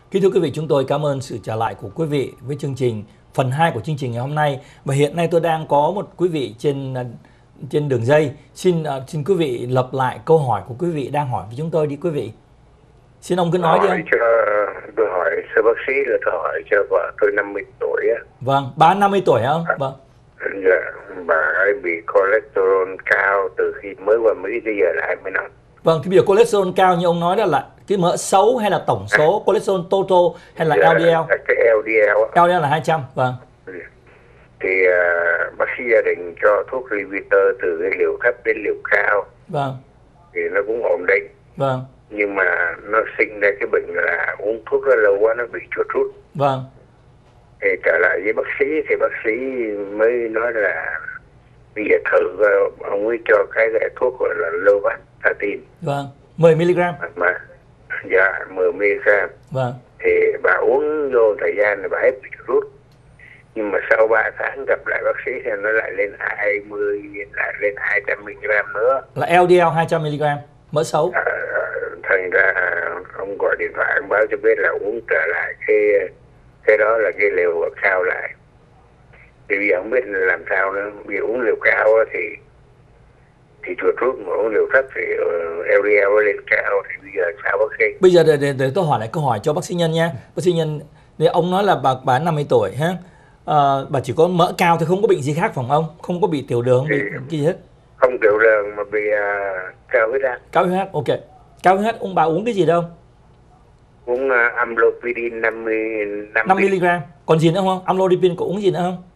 Kính thưa quý vị, chúng tôi cảm ơn sự trở lại của quý vị với chương trình phần 2 của chương trình ngày hôm nay. Và hiện nay tôi đang có một quý vị trên đường dây. Xin quý vị lặp lại câu hỏi của quý vị đang hỏi với chúng tôi đi quý vị. Xin ông cứ nói đi ông. Tôi hỏi sư bác sĩ là tôi hỏi cho vợ tôi 50 tuổi á. Vâng, bà 50 tuổi hả ông? Vâng. Dạ, bà ấy bị cholesterol cao từ khi mới qua Mỹ tới giờ là 20 năm. Vâng, thì bây giờ cholesterol cao như ông nói đó là cái mỡ xấu hay là tổng số cholesterol total hay là LDL? Cái LDL. LDL là 200, vâng. Thì bác sĩ gia đình cho thuốc Lipitor từ cái liều thấp đến liều cao. Vâng. Thì nó cũng ổn định. Vâng. Nhưng mà nó sinh ra cái bệnh là uống thuốc rất lâu quá nó bị chuột rút. Vâng. Thì trở lại với bác sĩ thì bác sĩ mới nói là bây giờ thử ông ấy cho cái loại thuốc gọi là Lovastatin. Vâng, 10mg. Mà dạ 10mg. Vâng. Thì bà uống vô thời gian là bà hết bị chuột rút. Nhưng mà sau 3 tháng gặp lại bác sĩ thì nó lại lên 20, lại lên 200mg nữa. Là LDL 200mg, mỡ xấu. Thành ra ông gọi điện thoại ông báo cho biết là uống trở lại cái đó là cái liều cao lại. Thì bây giờ không biết làm sao nữa. Vì uống liều cao thì chuột rút, mà uống liều thấp thì LDL lên cao thì bây giờ sao bác sĩ? Bây giờ để tôi hỏi lại câu hỏi cho bác sĩ Nhân nha. Bác sĩ Nhân, thì ông nói là bà 50 tuổi ha. Bà chỉ có mỡ cao thì không có bệnh gì khác phải không ông? Không có bị tiểu đường, không bị cái gì hết? Không tiểu đường mà bị cao huyết áp. Cao huyết áp, ok. Cao huyết áp, bà uống cái gì đâu? Uống amlodipine 5mg. Còn gì nữa không? Amlodipine có uống gì nữa không?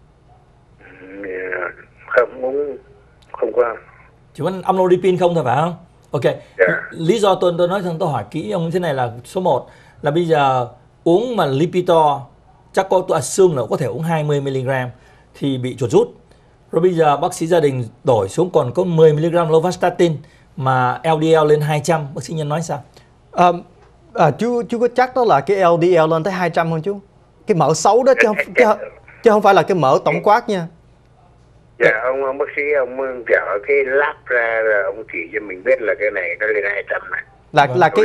Không uống, không có. Chỉ có amlodipine không thôi phải không? Ok. Yeah. Lý do tôi nói rằng tôi hỏi kỹ ông như thế này là số 1 là bây giờ uống mà Lipitor chắc tôi assume là có thể uống 20mg thì bị chuột rút. Rồi bây giờ bác sĩ gia đình đổi xuống còn có 10mg Lovastatin mà LDL lên 200, bác sĩ Nhân nói sao? Chú có chắc đó là cái LDL lên tới 200 không chú? Cái mỡ xấu đó chứ không phải là cái mỡ tổng quát nha. Dạ, ông bác sĩ ông dở cái lab ra rồi ông chỉ cho mình biết là cái này nó lên 200 này. Là cái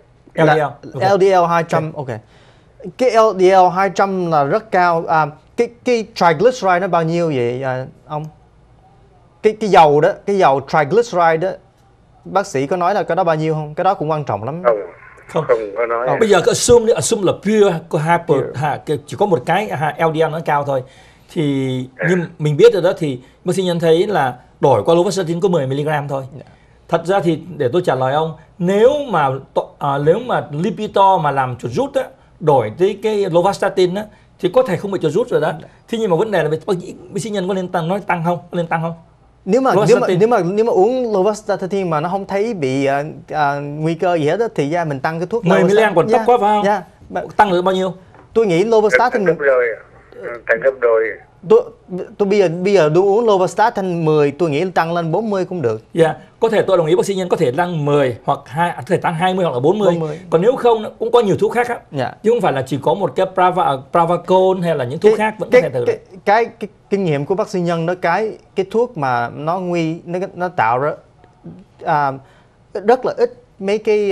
LDL 200, ok. Cái LDL 200 là rất cao. Cái triglyceride nó bao nhiêu vậy ông? Cái dầu đó, cái dầu triglyceride đó, bác sĩ có nói là cái đó bao nhiêu không? Cái đó cũng quan trọng lắm. Không có nói. Bây giờ assume là pure, chỉ có một cái LDL nó cao thôi. Thì nhưng mình biết rồi đó, thì bác sĩ Nhân thấy là đổi qua Lovastatin có 10mg thôi. Thật ra thì để tôi trả lời ông, nếu mà Lipitor mà làm chuột rút á, đổi tới cái Lovastatin á thì có thể không bị chuột rút rồi đó. Thế nhưng mà vấn đề là bác sĩ Nhân có nên tăng không? Có nên tăng không? Nếu mà uống Lovastatin mà nó không thấy bị nguy cơ gì hết đó, thì mình tăng cái thuốc 10mg còn thấp quá phải không? Tăng được bao nhiêu? Tôi nghĩ Lovastatin tăng gấp đôi. Tôi bây giờ tôi uống Lovastatin 10, tôi nghĩ tăng lên 40 cũng được. Dạ, có thể tôi đồng ý bác sĩ Nhân có thể tăng 10 hoặc có thể tăng 20 hoặc là 40. Còn nếu không cũng có nhiều thuốc khác á. Chứ không phải là chỉ có một cái Pravacol hay là những thuốc khác vẫn có thể thử. Cái kinh nghiệm của bác sĩ Nhân đó, cái thuốc mà nó tạo ra rất là ít mấy cái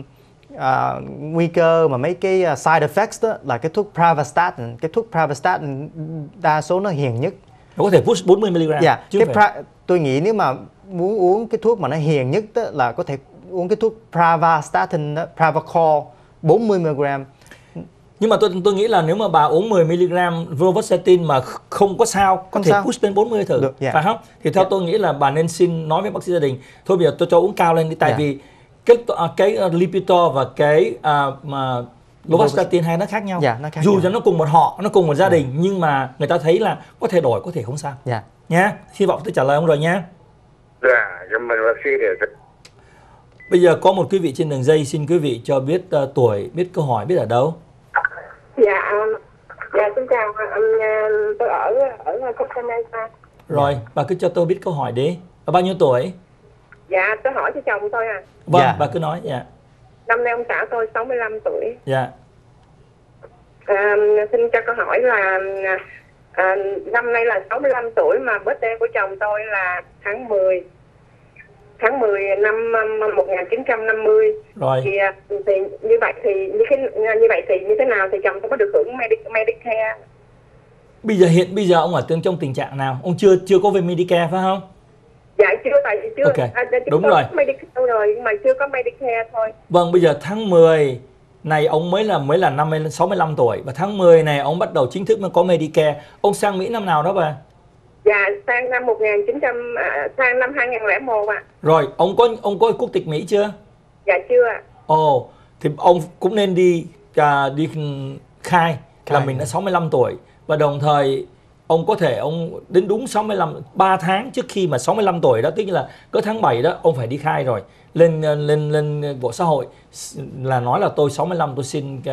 nguy cơ mà mấy cái side effects đó là cái thuốc Pravastatin. Cái thuốc Pravastatin đa số nó hiền nhất. Nó có thể push 40mg. Dạ, tôi nghĩ nếu mà muốn uống cái thuốc mà nó hiền nhất đó, là có thể uống cái thuốc Pravastatin đó, Pravacol 40mg. Nhưng mà tôi nghĩ là nếu mà bà uống 10mg Lovastatin mà không có sao, có thể push lên 40 thử, phải không? Thì theo tôi nghĩ là bà nên xin nói với bác sĩ gia đình, thôi bây giờ tôi cho uống cao lên đi, tại vì cái Lipitor và cái mà Lovastatin hay nó khác nhau. Dù cho nó cùng một họ, nó cùng một gia đình, nhưng mà người ta thấy là có thể đổi, có thể không sao. Nhá, hy vọng tôi trả lời ông rồi nhá. Dạ, cảm ơn bác sĩ. Bây giờ có một quý vị trên đường dây, xin quý vị cho biết tuổi, biết câu hỏi, biết ở đâu. Dạ xin chào, tôi ở Canada. Rồi, bà cứ cho tôi biết câu hỏi đi. Bao nhiêu tuổi? Dạ, tôi hỏi cho chồng tôi à. Vâng, bà cứ nói. Dạ. Năm nay ông xã tôi 65 tuổi. Dạ. Xin cho câu hỏi là năm nay là 65 tuổi mà birthday của chồng tôi là tháng 10. tháng 10 năm 1950. Rồi. Thì như vậy thì như thế nào thì chồng tôi có được hưởng Medicare? Bây giờ ông ở trong tình trạng nào? Ông chưa có về Medicare phải không? Dạ chưa, tại vì chưa. Okay. Đúng rồi. Medicare rồi nhưng mà chưa có Medicare thôi. Vâng, bây giờ tháng 10 này ông mới là 65 tuổi và tháng 10 này ông bắt đầu chính thức mới có Medicare. Ông sang Mỹ năm nào đó bà? Dạ sang năm 2001 ạ. Rồi, ông có quốc tịch Mỹ chưa? Dạ chưa ạ. Ồ, thì ông cũng nên đi khai là mình đã 65 tuổi và đồng thời ông có thể đến đúng 3 tháng trước khi mà 65 tuổi đó, tức là cỡ tháng 7 đó ông phải đi khai rồi, lên bộ xã hội là nói là tôi 65 tôi xin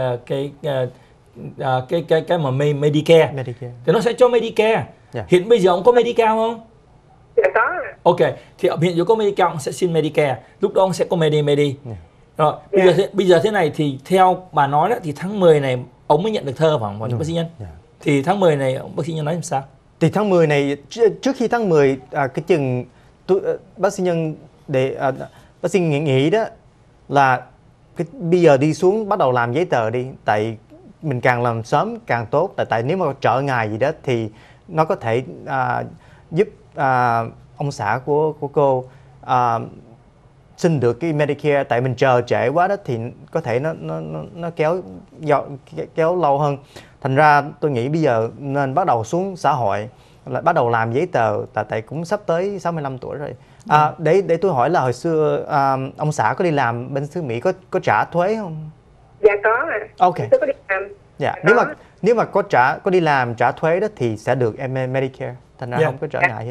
cái mà Medicare. Thì nó sẽ cho Medicare. Hiện bây giờ ông có Medicare không? Dạ có. Ok, thì hiện giờ có Medicare ông sẽ xin Medicare, lúc đó ông sẽ có Medi. Rồi, bây giờ thế này thì theo bà nói đó thì tháng 10 này ông mới nhận được thơ phải không bác sĩ Nhân? Thì tháng 10 này bác sĩ Nhân nói làm sao? Thì tháng 10 này trước khi tháng 10 cái chừng bác sĩ Nhân bác sĩ nghĩ đó là bây giờ đi xuống bắt đầu làm giấy tờ đi, tại mình càng làm sớm càng tốt, tại nếu mà trở ngại gì đó thì nó có thể giúp ông xã của cô xin được cái Medicare, tại mình chờ trễ quá đó thì có thể nó kéo lâu hơn. Thành ra tôi nghĩ bây giờ nên bắt đầu xuống xã hội, là bắt đầu làm giấy tờ, tại cũng sắp tới 65 tuổi rồi. Để tôi hỏi là hồi xưa ông xã có đi làm bên xứ Mỹ có trả thuế không? Dạ có ạ. Ok. Tôi có đi làm. Dạ. Nếu mà có đi làm trả thuế đó thì sẽ được Medicare. Thành ra không có trở ngại hết.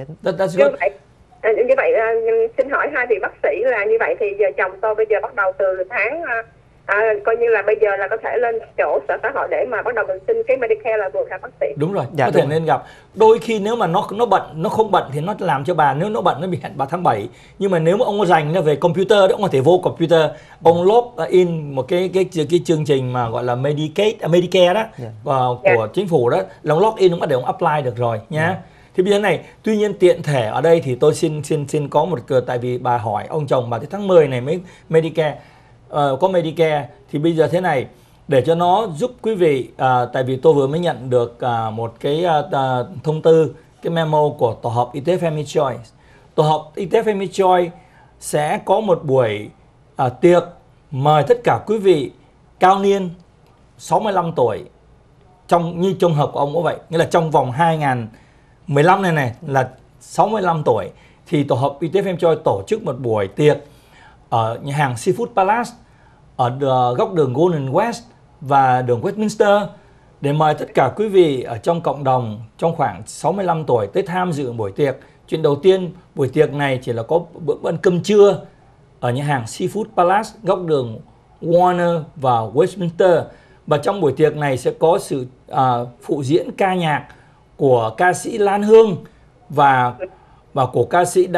Như vậy xin hỏi hai vị bác sĩ là như vậy thì giờ chồng tôi bây giờ bắt đầu từ tháng coi như là bây giờ là có thể lên chỗ sở xã hội để mà bắt đầu mình xin cái Medicare là vừa hả bác sĩ? Đúng rồi, có thể nên gặp. Đôi khi nếu mà nó bận, nó không bận thì nó làm cho bà, nếu nó bận nó bị hẹn bà tháng 7. Nhưng mà nếu mà ông có dành về computer đó, ông có thể vô computer, ông log in một cái chương trình mà gọi là Medicare đó của chính phủ đó, là ông log in ông bắt đầu ông apply được rồi nhá. Thì bây giờ này, tuy nhiên tiện thể ở đây thì tôi xin có một tại vì bà hỏi ông chồng bà tới tháng 10 này mới Medicare, có Medicare thì bây giờ thế này để cho nó giúp quý vị, tại vì tôi vừa mới nhận được một cái thông tư, cái memo của Tổ hợp Y tế Family Choice. Tổ hợp Y tế Family Choice sẽ có một buổi tiệc mời tất cả quý vị cao niên 65 tuổi, như trường hợp của ông cũng vậy, nghĩa là trong vòng 2015 này là 65 tuổi thì Tổ hợp Y tế Family Choice tổ chức một buổi tiệc ở nhà hàng Seafood Palace ở góc đường Golden West và đường Westminster để mời tất cả quý vị ở trong cộng đồng trong khoảng 65 tuổi tới tham dự buổi tiệc. Chuyện đầu tiên, buổi tiệc này chỉ là có bữa ăn cơm trưa ở nhà hàng Seafood Palace góc đường Warner và Westminster. Và trong buổi tiệc này sẽ có sự phụ diễn ca nhạc của ca sĩ Lan Hương và của ca sĩ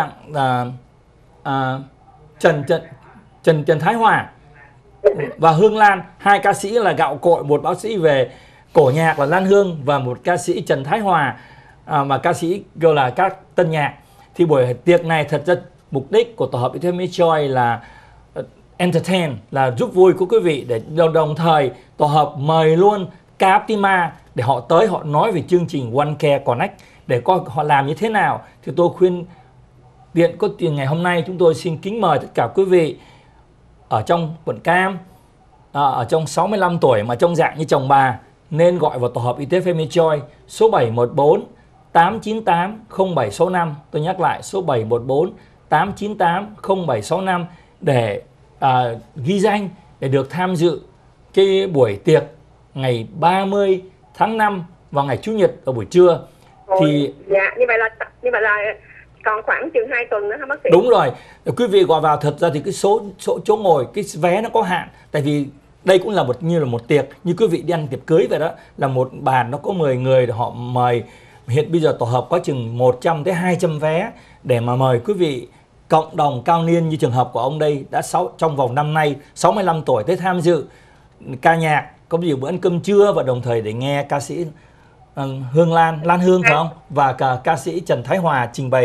Trần Thái Hòa và Hương Lan. Hai ca sĩ là gạo cội, một bác sĩ về cổ nhạc là Lan Hương và một ca sĩ Trần Thái Hòa mà ca sĩ gọi là các tân nhạc. Thì buổi tiệc này thật ra mục đích của Tổ hợp Y tế Family Choice là entertain, là giúp vui của quý vị, để đồng thời tổ hợp mời luôn Captima để họ tới họ nói về chương trình One Care Connect để coi họ làm như thế nào. Thì tôi khuyên tiện có tiền ngày hôm nay chúng tôi xin kính mời tất cả quý vị ở trong quận Cam, ở trong 65 tuổi mà trong dạng như chồng bà nên gọi vào Tổ hợp Y tế Family Choice số 714 898 0765. Tôi nhắc lại số 714 898 0765 để ghi danh để được tham dự cái buổi tiệc ngày 30 tháng 5 vào ngày Chủ nhật ở buổi trưa. Thì dạ, như vậy là còn khoảng chừng 2 tuần nữa hả bác sĩ? Đúng rồi. Quý vị gọi vào, thật ra thì cái số chỗ ngồi, cái vé nó có hạn. Tại vì đây cũng là như là một tiệc, như quý vị đi ăn tiệc cưới vậy đó, là một bàn nó có 10 người để họ mời. Hiện bây giờ tổ hợp có chừng 100 tới 200 vé để mà mời quý vị cộng đồng cao niên như trường hợp của ông đây đã trong vòng năm nay 65 tuổi tới tham dự ca nhạc, có nhiều bữa ăn cơm trưa và đồng thời để nghe ca sĩ Lan Hương phải không? Và cả ca sĩ Trần Thái Hòa trình bày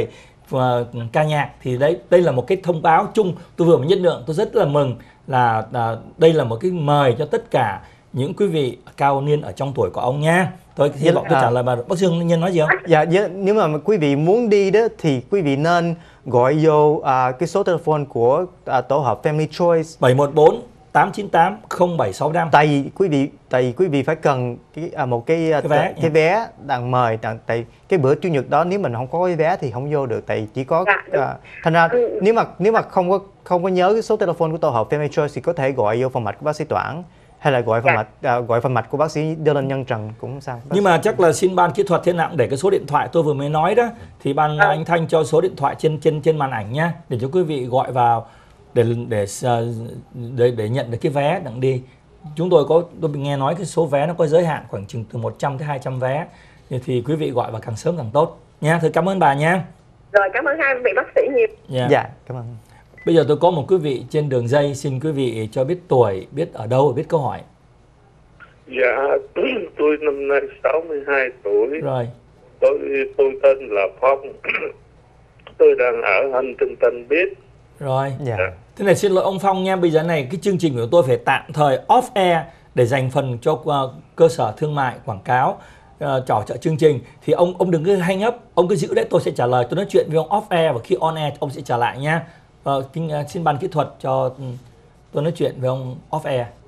ca nhạc. Thì đây là một cái thông báo chung. Tôi vừa mới nhận được, tôi rất là mừng là đây là một cái mời cho tất cả những quý vị cao niên ở trong tuổi của ông nha. Tôi hy vọng tôi trả lời bà. Bác Dương Nhân nói gì không? Dạ, nếu mà quý vị muốn đi đó thì quý vị nên gọi vô cái số telephone của tổ hợp Family Choice 714 898 0765. Tại quý vị phải cần một cái vé đặng mời. Tại cái bữa chủ nhật đó nếu mình không có cái vé thì không vô được, tại chỉ có thành ra nếu mà không có nhớ cái số telephone của tổ hợp Family Choice thì có thể gọi vô phòng mạch của bác sĩ Toản, hay là gọi phòng mạch của bác sĩ Dylan Nhân Trần cũng không sao. Nhưng mà chắc là xin ban kỹ thuật thế nào để cái số điện thoại tôi vừa mới nói đó, thì ban anh Thanh cho số điện thoại trên màn ảnh nhá, để cho quý vị gọi vào để nhận được cái vé đặng đi. Tôi nghe nói cái số vé nó có giới hạn khoảng chừng từ 100 tới 200 vé, thì quý vị gọi vào càng sớm càng tốt nha. Thôi cảm ơn bà nha. Rồi, cảm ơn hai vị bác sĩ nhiều. Dạ, cảm ơn. Bây giờ tôi có một quý vị trên đường dây, xin quý vị cho biết tuổi, biết ở đâu, biết câu hỏi. Dạ, tôi năm nay 62 tuổi. Rồi. Tôi tên là Phong. Tôi đang ở Huntington Beach. Rồi. Dạ. Thế này xin lỗi ông Phong nha, bây giờ này cái chương trình của tôi phải tạm thời off air để dành phần cho cơ sở thương mại quảng cáo trò trợ chương trình. Thì ông đừng cứ hang up, ông cứ giữ đấy, tôi sẽ trả lời, tôi nói chuyện với ông off air và khi on air ông sẽ trả lại nha. Xin ban kỹ thuật cho tôi nói chuyện với ông off air.